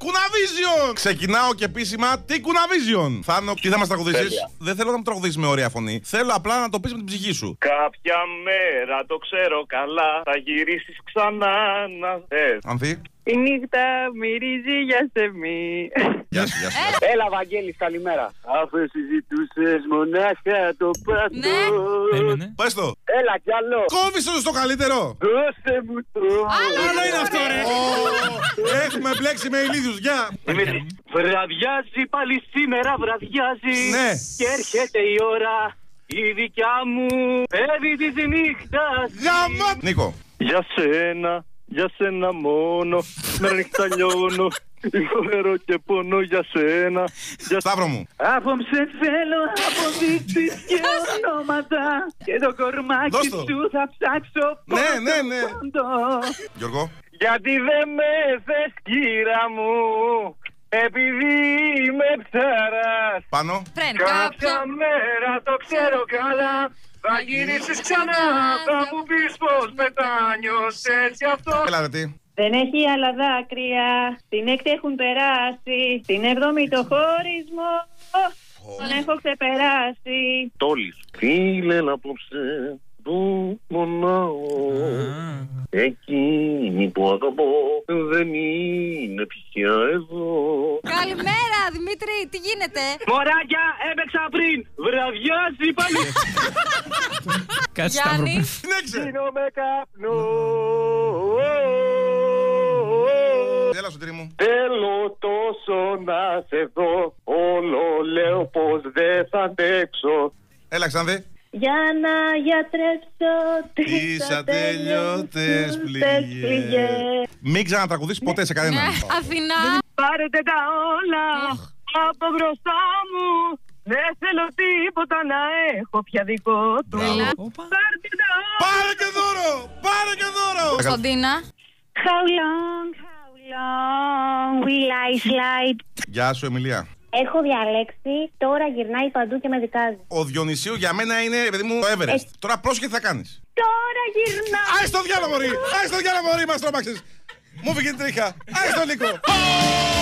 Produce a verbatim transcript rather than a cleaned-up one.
Κουναβίζιον! Ξεκινάω και επίσημα τι Κουναβίζιον. Θάνο, τι θα μας τραγουδήσεις? Δεν θέλω να μου τραγουδήσεις με ωραία φωνή. Θέλω απλά να το πεις με την ψυχή σου. Κάποια μέρα το ξέρω καλά. Θα γυρίσεις ξανά να θες. Ανθή. Η νύχτα μυρίζει για σεμί. Γεια σου, γεια σου. Έλα, Βαγγέλης, καλημέρα. Αφού συζητούσες μονάχα το πάτο. Περίμενε. Πες το. Έλα κι άλλο. Κόβεις το στο καλύτερο. Δώστε μου το. Άλλο είναι αυτό, ρε. Έχουμε μπλέξει με ηλίθιους. Γεια. Βραδιάζει πάλι σήμερα, βραδιάζει. Ναι. Και έρχεται η ώρα. Η δικιά μου παιδί της νύχτας. Γάμα. Νίκο. Για σένα, για σένα μόνο. Με νύχτα λιώνω. Υποφέρω και πονώ για σένα. Για... Σταύρο μου. Απόψε θέλω αποδείξεις και ονόματα. Και το κορμάκι σου θα ψάξω. Ναι, ναι, ναι. Γιώργο. Γιατί δεν με θες, κύρα μου, επειδή είμαι ψαράς. Πάνω. Κάποια μέρα το ξέρω καλά. Θα γυρίσεις ξανά. Θα μου πεις πως μετάνιωσες γι' αυτό. Έλα ρε τι. Δεν έχει άλλα δάκρυα. Την έκτη έχουν περάσει. Την εβδομή το χωρισμό. Τον έχω ξεπεράσει. Τόλης. Φίλε να απόψε που μονάω. Εκείνη που αγαπώ δεν είναι πια εδώ. Καλημέρα Δημήτρη, τι γίνεται? Μωράκια, έπαιξα πριν. Βραδιάζει πάλι. Κάτσε Σταύρο. Συνέχισε. Γίνομαι καπνό. Έλα Σωτήρη μου. Θέλω τόσο να σε δω. Όλο λέω πως δεν θα αντέξω. Έλα Ξάνθη. Για να γιατρέψω τις ατέλειωτες πληγές. Μην ξανατραγουδήσεις ποτέ σε κανέναν. Αθηνά. Πάρετε τα όλα από μπροστά μου. Δεν θέλω τίποτα να έχω πια δικό του. Πάρτε τα όλα. Πάρε και δώρο! Πάρε και δώρο! Κωνσταντίνα. How long, how long will I slide? Γεια σου Εμιλία. Έχω διαλέξει, τώρα γυρνάει παντού και με δικάζει. Ο Διονυσίου για μένα είναι, παιδί μου, το Everest. Τώρα πρόσχε τι θα κάνεις. Τώρα γυρνάει. Άι στο διάλογο μωρή! Άι στο διάλογο μωρή, μας τρόμαξες! Μου φύγει την τρίχα! Άι στο Νίκο!